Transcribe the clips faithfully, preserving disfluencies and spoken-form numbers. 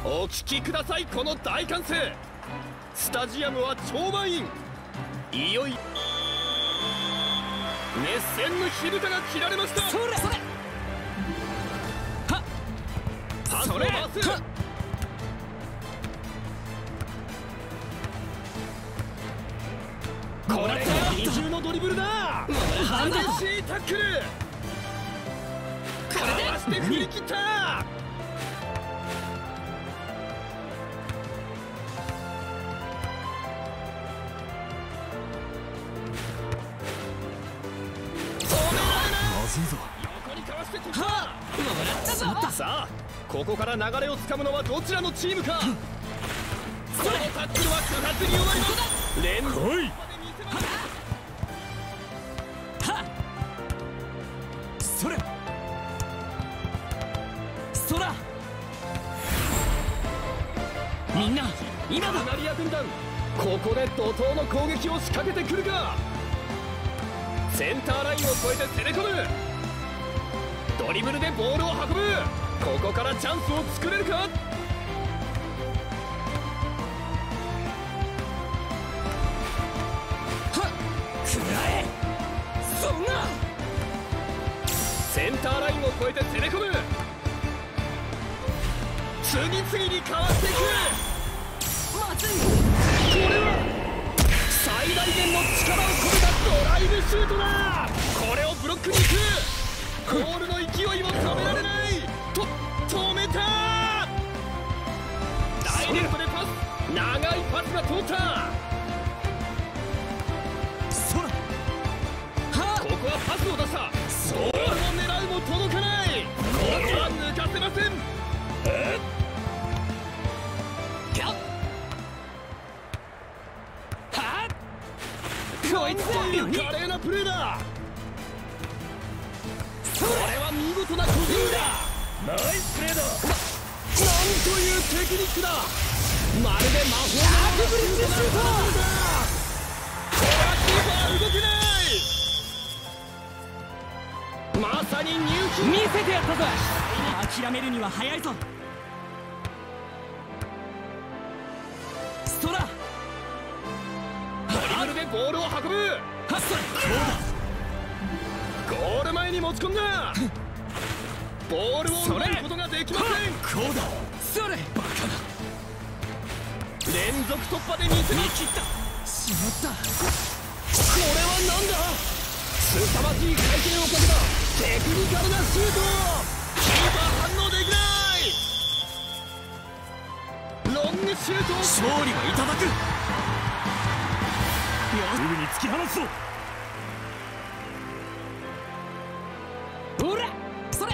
お聞きください、この大歓声。スタジアムは超満員。いよいよ熱戦の火蓋が切られました。 それそれはっパスを回す。これが二重のドリブルだ。激しいタックル。かわして振り切った。横にかわして突破。 もらったぞ。 さあここから流れをつかむのはどちらのチームか。このタックルは不発に終わります。連続まで見せます。 それそらみんな今だ。 カナリア軍団、ここで怒涛の攻撃を仕掛けてくるか。センターラインを越えて攻め込む。ドリブルでボールを運ぶ。ここからチャンスを作れるか。 そんなセンターラインを越えて攻め込む。次々にかわしていく。 まずい。 これは最大限の力を込めたドライブシュートだ。これをブロックにいく。ゴールの勢いを止められない。と止めた。ダイレクトでパス。長いパスが通った。 そらここはパスを出した。ゴールを狙うも届かない。ここは抜かせません。えっこいつという華麗なプレーだ。これは見事な個人だ。ナイスプレーだ。なんというテクニックだ。まるで魔法のようなシュートだ。これはキーパー動けない。まさにニューキー見せてやったぞ。諦めるには早いぞ。そらドリブルでボールを運ぶ。 はっそゴール前に持ち込んだ。ボールを奪うことができません。 こうだ。それバカだ。 連続突破で見せます。 見切った。しまった。 これは何だ。凄まじい回転をかけたテクニカルなシュート。キーパー反応できない。ロングシュートを勝利はいただく。 すぐに突き放すぞ。 ほらそれ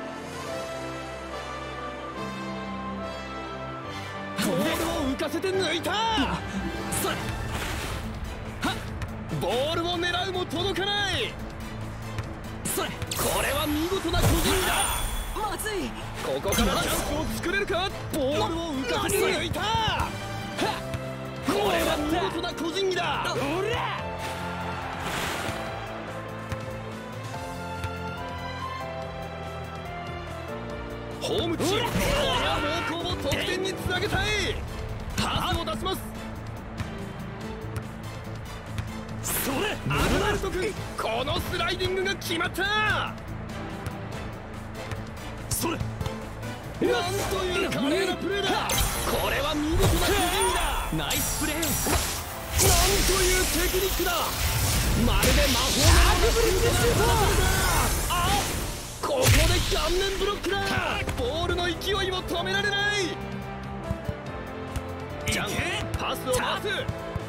ボールを浮かせて抜いた。 それはっボールを狙うも届かない。 それこれは見事な個人だ。 まずい。 ここからチャンスを作れるか。ボールを浮かせて抜いた。これは見事な個人技だ。 ほらホームチーム、この猛攻を得点につなげたい。パスを出します。 それアドナルト君、このスライディングが決まった。 それなんという華麗なプレーだ。これは見事な個人技だ。 ナイスプレー。 なんというテクニックだ。まるで魔法のようなシュートだ。あっここで顔面ブロックだ。ボールの勢いを止められない。ジャンプパスを回す。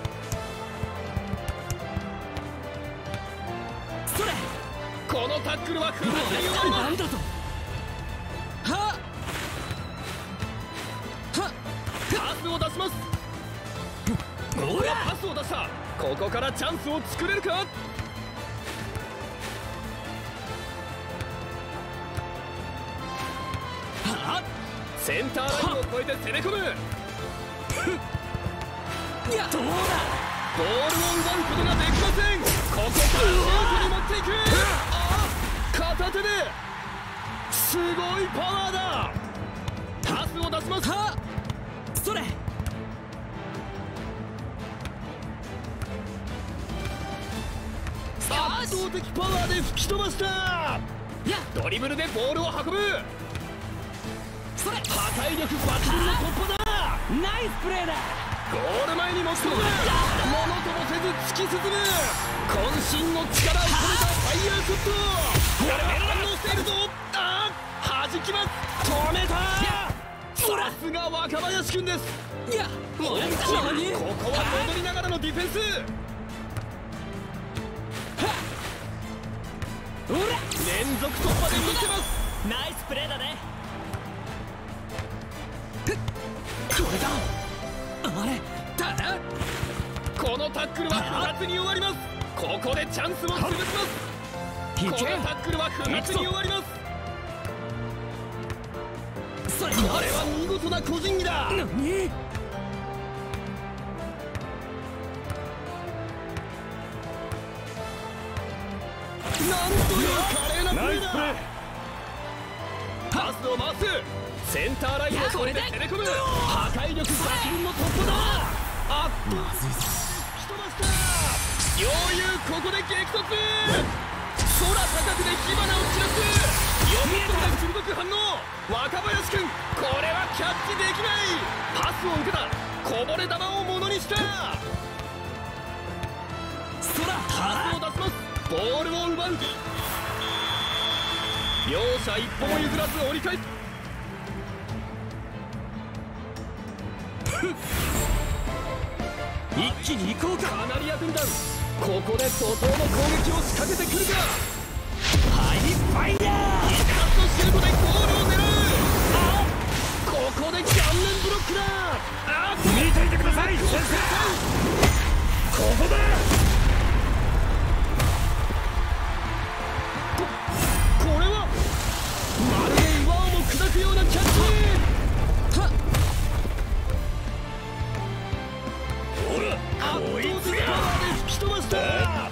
それこのタックルは不発に終わります。 なんだと。はっはっパスを出します。これはパスを出した。ここからチャンスを作れるか。センターラインを越えて攻め込む。 いやどうだ。 ボールを奪うことができません。ここからシュートに持っていく。ああ片手ですごいパワーだ。パスを出します。 倒的パワーで吹き飛ばした。 やドリブルでボールを運ぶ。 それ破壊力抜群の突破だ。 ナイスプレーだ。 ゴール前に持ち込む。ものともせず突き進む。渾身の力を込めたファイヤーショット。これは反応しているぞ。ああ、弾きます。止めた。さすが若林くんです。 いやもう何。 ここは戻りながらのディフェンス。 ほら連続突破で見せます。 ナイスプレーだね。これだ。あれだな。 このタックルは不発に終わります。ここでチャンスを潰します。このタックルは不発に終わります。 それこれは見事な個人技だ。 何。 なんという華麗なプレーだ。パスを回す。センターラインを越えて攻め込む。破壊力抜群の突破だ。あっとまずいぞ。吹き飛ばした。余裕ここで激突。空高くで火花を散らす。よみとで鋭く反応。若林くん、これはキャッチできない。パスを受けた。こぼれ球をものにした。 空パスを出します。ボールを奪う。両者一歩も譲らず折り返す。 一気に行こうか。 カナリア軍団、ここで怒涛の攻撃を仕掛けてくるか。 ハイファイヤー。 一発のシュートでゴールを狙う。あここで顔面ブロックだ。あっ見ていてください先生。 ここだ。これはまるで岩をも砕くようなキャッチ。 はっほら圧倒的パワーで吹き飛ばした。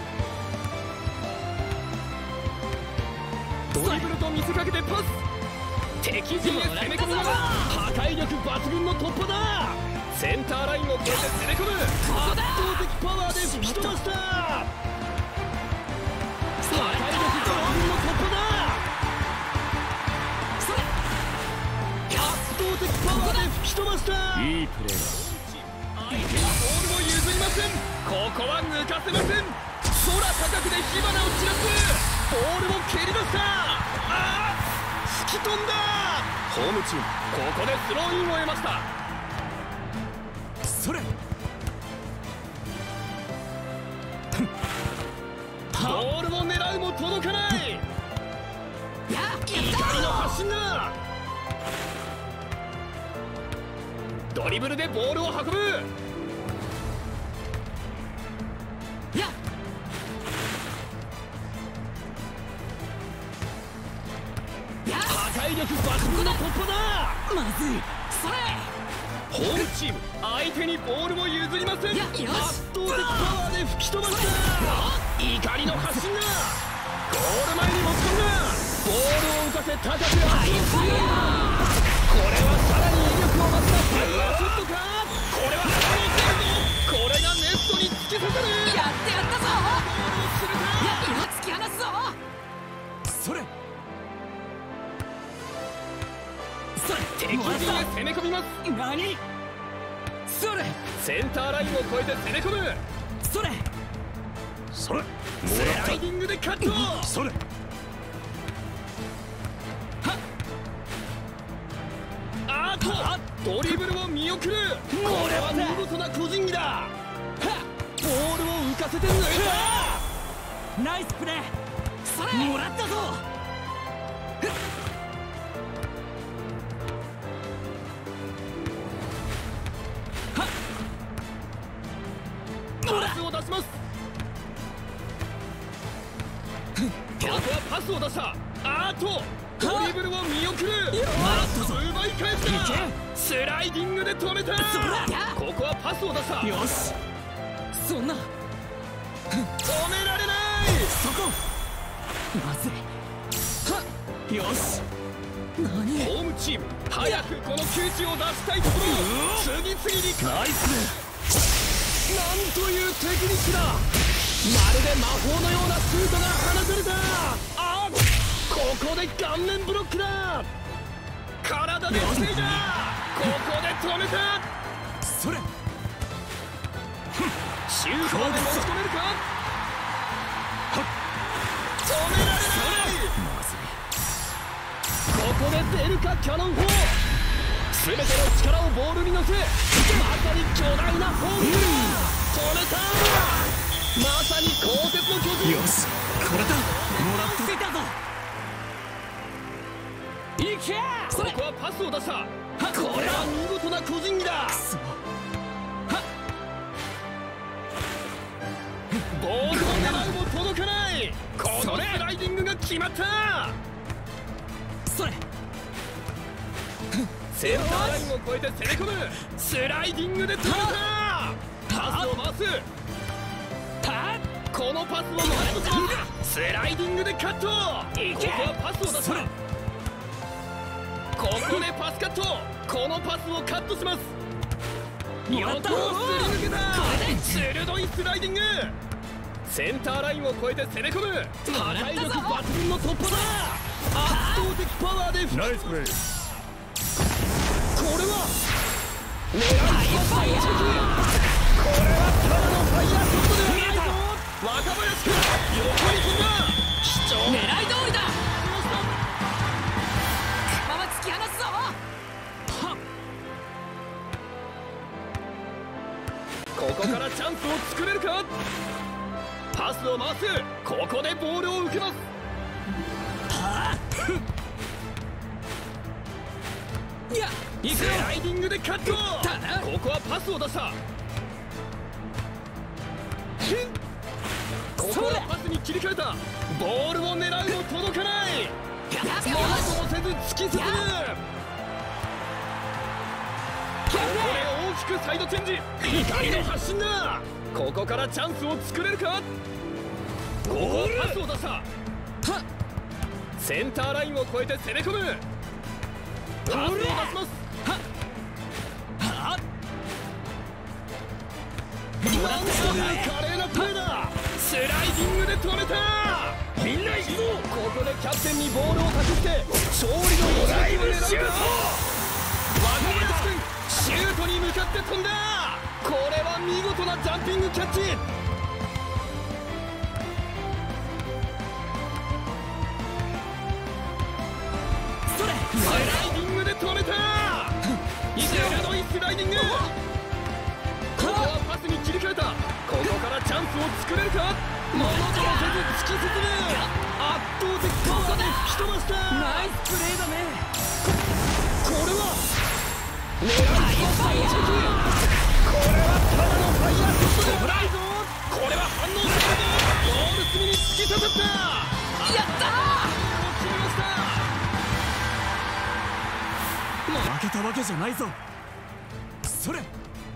ドリブルと見せかけてパス。敵陣へ攻め込むながら破壊力抜群の突破だ。センターラインを越えて攻め込む。圧倒的パワーで吹き飛ばした。破壊力抜群の突破だ。圧倒的パワーで吹き飛ばした。 いいプレーだ。 相手にボールを譲りません。ここは抜かせません。空高くで火花を散らす。ボールを蹴り出した。ああ吹き飛んだ。ホームチーム、ここでスローインを得ました。 それボールを狙うも届かない。 や怒りの発信だ。ドリブルでボールを運ぶ。 や破壊力抜群の突破だ。 まずい。それホームチーム、相手にボールを譲りません。 いや圧よし倒的パワーで吹き飛ばした。怒りの発信だ。ゴール前に持ち込んだ。ボールを浮かせ高く上がる。これはさらに威力を増したファイヤーショットか。これは反応しているぞ。これがネットに突き刺さる。 やってやったぞ。 ゴールをするか。 いや今突き放すぞ。それそれ敵陣へ攻め込みます。 何。それセンターラインを越えて攻め込む。 それそれもスらっライディングでカット。 た。それあーとドリブルを見送る。これは見事な個人技だ。ボールを浮かせて抜いた。 ナイスプレー。それもらったぞ。 パスを出します。ここはパスを出した。あーとドリブルを見送る。奪い返した。スライディングで止めた。ここはパスを出した。 よしそんな止められない。 そこまずい。はっよし何。 ホームチーム、早くこの窮地を出したいところ。次々にナイスね。 なんというテクニックだ。 まるで魔法のようなシュートが放たれた。あっ、ここで顔面ブロックだ。体で防いだ。ここで止めた。 それシュートまで持ち込めるか。止められない。 まずい。 ここで出るかキャノン砲。全ての力をボールに乗せ、まさに巨大なホームだ。止めた。まさに鋼鉄の巨人。 よし、これだ。もらっていたぞ。いけ。 ここはパスを出した。これは見事な個人技だ。 くそ。 ボールを狙うも届かない。このスライディングが決まった。 それセンターラインを越えて攻め込む。スライディングで止めた。パスを回す。このパスを回す。スライディングでカット。ここはパスを出した。ここでパスカット。このパスをカットします。横をすり抜けた。鋭いスライディング。センターラインを越えて攻め込む。破壊力抜群の突破だ。圧倒的パワーでナイスプレー。 これは狙いスポット一撃。これはただのファイヤーショットではないぞ。若林君、横に飛んだ。貴重。 狙い通りだ。まま突き放すぞ。 ここからチャンスを作れるか。パスを回す。ここでボールを受けます。 いや、 スライディングでカット。ここはパスを出した。ここはパスに切り替えた。ボールを狙うも届かない。ものともせず突き進む。ここで大きくサイドチェンジ。怒りの発進だ。ここからチャンスを作れるか。ここはパスを出した。センターラインを越えて攻め込む。パスを出します。なんという華麗なプレーだ。スライディングで止めた。みんな行くぞ。ここでキャプテンにボールを託して勝利のドライブシュート。若林君、シュートに向かって飛んだ。これは見事なジャンピングキャッチ。 それスライディングで止めた。鋭いスライディング。ここはパスに切り替えた。ここからチャンスを作れるか。ものともせず突き進む。圧倒的パワーで吹き飛ばした。 ナイスプレーだね。 これは狙いスポット一撃。これはただのファイヤーショットではないぞ。これは反応するぞ。ゴール隅に突き刺さった。 やったー。決めました。 負けたわけじゃないぞ。それ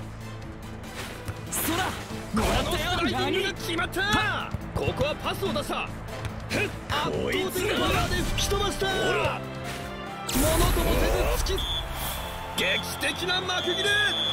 そらこのスライディングが決まった。ここはパスを出した。圧倒的パワーで吹き飛ばした。ものともせず突き劇的な幕切れ。